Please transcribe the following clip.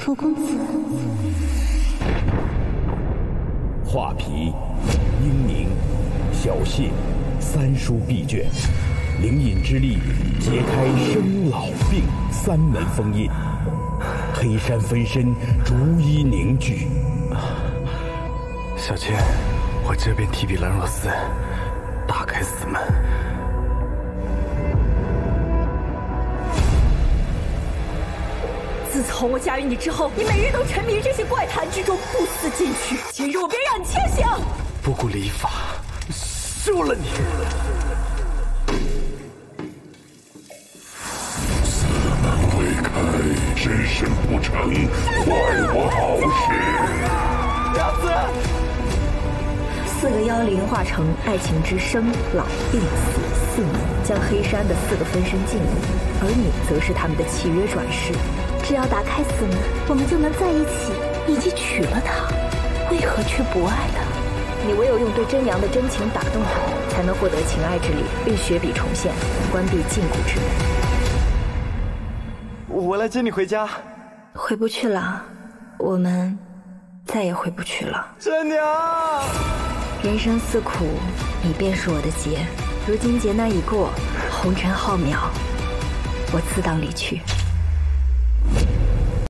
楚公子， 画皮、英宁、小谢三书闭卷，灵隐之力揭开生老病三门封印，黑山分身逐一凝聚。 小千，我这边提笔兰若寺，打开死门。 自从我嫁与你之后，你每日都沉迷于这些怪谈之中，不思进取。今日我便让你清醒！ 不顾礼法，休了你！ 此门未开，真身不成，坏我好事！ 娘子， 四个妖灵化成爱情之生老病死四门，将黑山的4个分身禁锢，而你则是他们的契约转世。 只要打开死门，我们就能在一起，以及娶了她。为何却不爱她？你唯有用对真娘的真情打动她，才能获得情爱之力，并雪笔重现，关闭禁锢之门。 我来接你回家。 回不去了，我们再也回不去了。 真娘， 人生似苦，你便是我的劫。如今劫难已过，红尘浩渺，我自当离去。